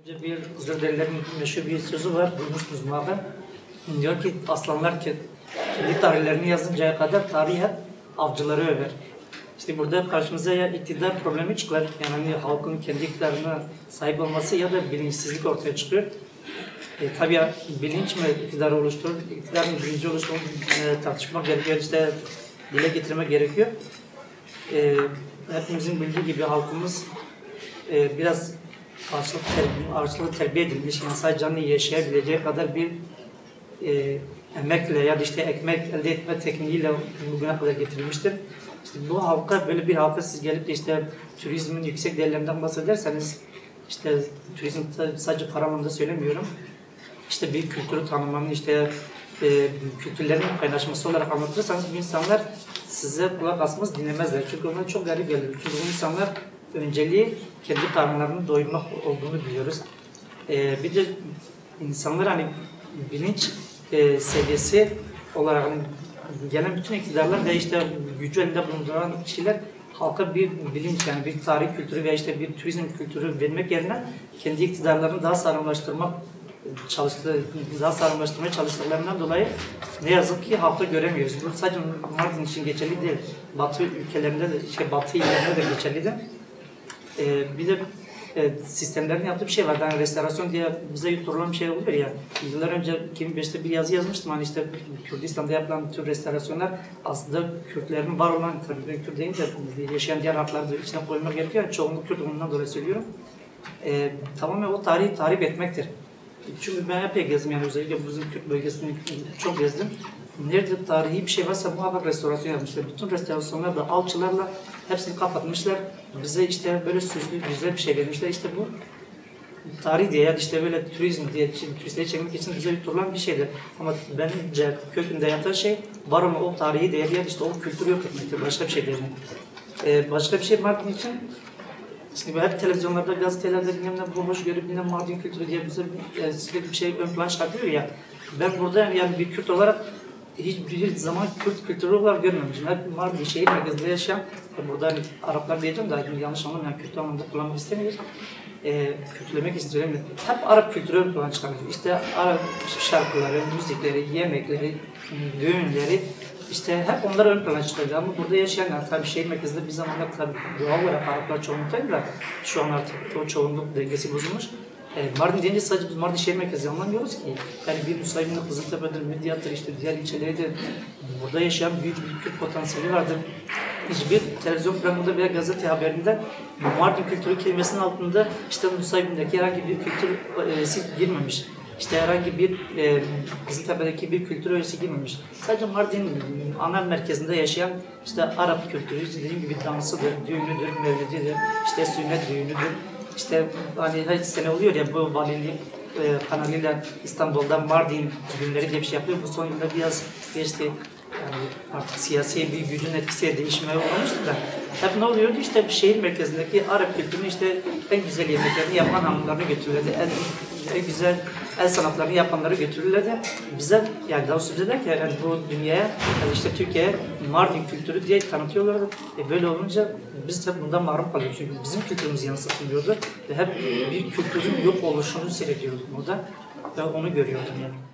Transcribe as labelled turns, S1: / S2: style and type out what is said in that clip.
S1: Bir Kızılderililerin meşhur bir sözü var, duymuşsunuz muhakkak. Diyor ki aslanlar kendi tarihlerini yazıncaya kadar tarih hep avcıları över. İşte burada karşımıza ya iktidar problemi çıkar, yani halkın kendi iktidarına sahip olması ya da bilinçsizlik ortaya çıkıyor. Tabii ya, bilinç mi iktidarı oluşturur, iktidarın bilinci oluşturur, tartışmak gerekiyor, işte dile getirmek gerekiyor. Hepimizin bildiği gibi halkımız biraz ağaçlığı terbiye edilmiş, insan canlı yaşayabileceği kadar bir emekle ya da işte ekmek elde etme tekniğiyle bugüne kadar getirilmiştir. İşte bu halka, böyle bir halka siz gelip de işte turizmin yüksek değerlerinden bahsederseniz, işte turizm sadece para anlamında söylemiyorum, işte bir kültürü tanımanın, işte kültürlerin kaynaşması olarak anlatırsanız bu insanlar size kulak asmaz, dinlemezler. Çünkü onlar çok garip gelir. Çünkü bu insanlar önceliği kendi karnlarını doyurmak olduğunu biliyoruz. Bir de insanlar hani bilinç seviyesi olarak hani gelen bütün iktidarlar ve işte gücü elinde bulunduran kişiler halka bir bilinç, yani bir tarih kültürü veya işte bir turizm kültürü vermek yerine kendi iktidarlarını daha sağlamlaştırmaya çalıştıklarından dolayı ne yazık ki halkta göremiyoruz. Bu sadece Mardin için geçerli değil. Batı ülkelerinde de, Batı illerinde de geçerlidir. Bir de sistemlerin yaptığı bir şey var. Yani restorasyon diye bize yutturulan bir şey oluyor ya. Yıllar önce 2005'te bir yazı yazmıştım. Hani işte Kürdistan'da yapılan tüm restorasyonlar aslında Kürtlerin var olan, tabii ben Kürt deyince yaşayan diğer halkları da içine koymak gerekiyor. Çoğunluk Kürt olduğundan dolayı söylüyorum. Tamamen o tarihi tahrip etmektir. Çünkü ben epey gezdim, yani özellikle bizim Kürt bölgesini çok gezdim. Nerede tarihi bir şey varsa muhakkak restorasyon yapmışlar. Bütün restorasyonlar da alçılarla hepsini kapatmışlar. Bize işte böyle süslü, güzel bir şey vermişler. İşte bu tarih diye ya da işte böyle turizm diye turistleri çekmek için bize yutturulan bir şeydir. Ama bence kökünde yatan şey var ama o tarihi değeri ya da işte o kültürü yok etmektir. Başka bir şey değil. Başka bir şey Mardin için. Şimdi hep televizyonlarda, gazetelerde bilmem ne boş görüp bilmem Mardin kültürü diye bize sürekli bir şey ön plan çıkartıyor ya. Ben burada yani bir Kürt olarak hiçbir zaman Kürt kültürü olarak görmemişim. Hep Mardin şehir merkezinde yaşayan, burada hani Araplar diyeceğim de yanlış anlamayın, yani Kürt anlamda kullanmak istemiyoruz. Kötülemek için söylemiyorum. Hep Arap kültürü ön plan çıkartıyor. İşte Arap şarkıları, müzikleri, yemekleri, düğünleri, İşte hep onları ön plana çıkarıyor. Ama burada yaşayanlar, tabii şehir merkezinde bir zamanlar tabii doğal olarak Araplar çoğunluktaydı da şu an artık o çoğunluk dengesi bozulmuş. Mardin deyince sadece biz Mardin şehir merkezi anlamıyoruz ki. Yani bir Nusaybin'de Kızıltepe'dir, Midyat'tır, işte diğer ilçeleri de burada yaşayan büyük bir Kürt potansiyeli vardır. Hiçbir televizyon programında veya gazete haberinde Mardin kültürü kelimesinin altında işte Nusaybin'deki herhangi bir kültür girmemiş. İşte herhangi bir Kızıltepe'deki bir kültür öğesi girmemiş. Sadece Mardin ana merkezinde yaşayan işte Arap kültürü, dediğim gibi dansıdır, düğünüdür, mevlididir, işte sünnet düğünüdür. İşte hani her sene oluyor ya bu valilik kanalıyla İstanbul'da Mardin günleri diye bir şey yapıyor. Bu son yılda biraz geçti. Yani artık siyasi bir gücün etkisiyle değişmeye olmuştu da hep ne oluyordu, işte bir şehir merkezindeki Arap kültürünü, işte en güzel yemeklerini yapan hanımlarını götürürlerdi, en güzel el sanatlarını yapanları götürürlerdi. Bize, yani daha sonra der ki yani bu dünyaya, yani işte Türkiye'ye Mardin kültürü diye tanıtıyorlardı. Böyle olunca biz de bundan mahrum kalıyoruz çünkü bizim kültürümüz yansıtılıyordu ve hep bir kültürün yok oluşunu seyrediyorduk burada ve onu görüyordum yani.